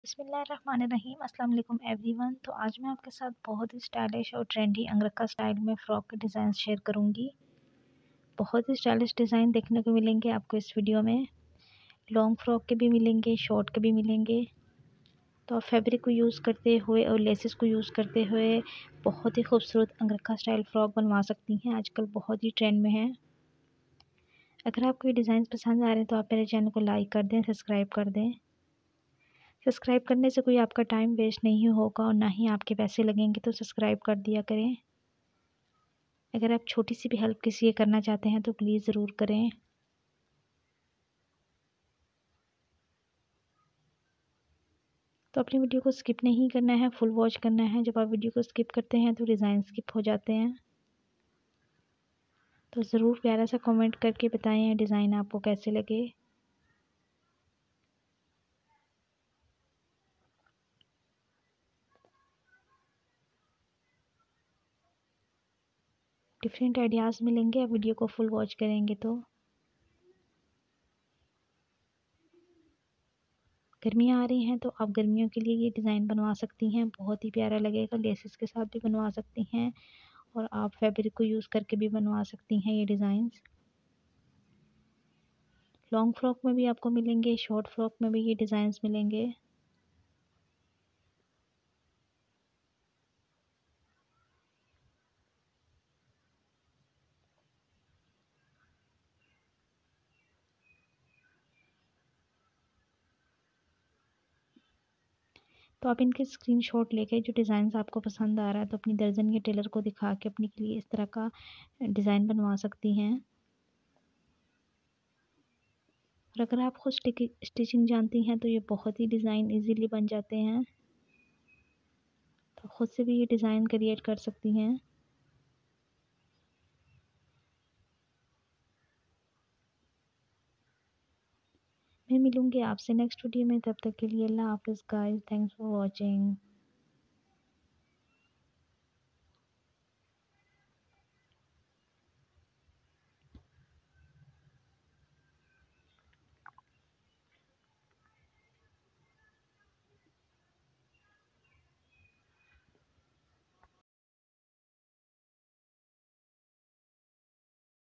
बिस्मिल्लाहिर्रहमानिर्रहीम अस्सलाम वालेकुम एवरीवन। तो आज मैं आपके साथ बहुत ही स्टाइलिश और ट्रेंडी अंगरखा स्टाइल में फ़्रॉक के डिज़ाइन शेयर करूंगी। बहुत ही स्टाइलिश डिज़ाइन देखने को मिलेंगे आपको इस वीडियो में। लॉन्ग फ्रॉक के भी मिलेंगे, शॉर्ट के भी मिलेंगे। तो आप फैब्रिक को यूज़ करते हुए और लेसेस को यूज़ करते हुए बहुत ही खूबसूरत अंगरखा स्टाइल फ़्रॉक बनवा सकती हैं। आजकल बहुत ही ट्रेंड में है। अगर आपको ये डिज़ाइन पसंद आ रहे हैं तो आप मेरे चैनल को लाइक कर दें, सब्सक्राइब कर दें। सब्सक्राइब करने से कोई आपका टाइम वेस्ट नहीं होगा और ना ही आपके पैसे लगेंगे, तो सब्सक्राइब कर दिया करें। अगर आप छोटी सी भी हेल्प किसी की करना चाहते हैं तो प्लीज़ ज़रूर करें। तो अपनी वीडियो को स्किप नहीं करना है, फुल वॉच करना है। जब आप वीडियो को स्किप करते हैं तो डिज़ाइन स्किप हो जाते हैं। तो ज़रूर प्यारा सा कमेंट करके बताएं डिज़ाइन आपको कैसे लगे। डिफरेंट आइडियाज़ मिलेंगे आप वीडियो को फुल वॉच करेंगे तो। गर्मियाँ आ रही हैं तो आप गर्मियों के लिए ये डिज़ाइन बनवा सकती हैं। बहुत ही प्यारा लगेगा। लेसेस के साथ भी बनवा सकती हैं और आप फैब्रिक को यूज़ करके भी बनवा सकती हैं ये डिज़ाइंस। लॉन्ग फ्रॉक में भी आपको मिलेंगे, शॉर्ट फ्रॉक में भी ये डिज़ाइंस मिलेंगे। तो आप इनके स्क्रीनशॉट लेके जो डिज़ाइंस आपको पसंद आ रहा है तो अपनी दर्जन के टेलर को दिखा के अपने के लिए इस तरह का डिज़ाइन बनवा सकती हैं। और अगर आप खुद स्टिचिंग जानती हैं तो ये बहुत ही डिज़ाइन इजीली बन जाते हैं। तो खुद से भी ये डिज़ाइन क्रिएट कर सकती हैं। मैं मिलूँगी आपसे नेक्स्ट वीडियो में। तब तक के लिए अल्लाह हाफ़िज़ गाइस। Thanks for watching.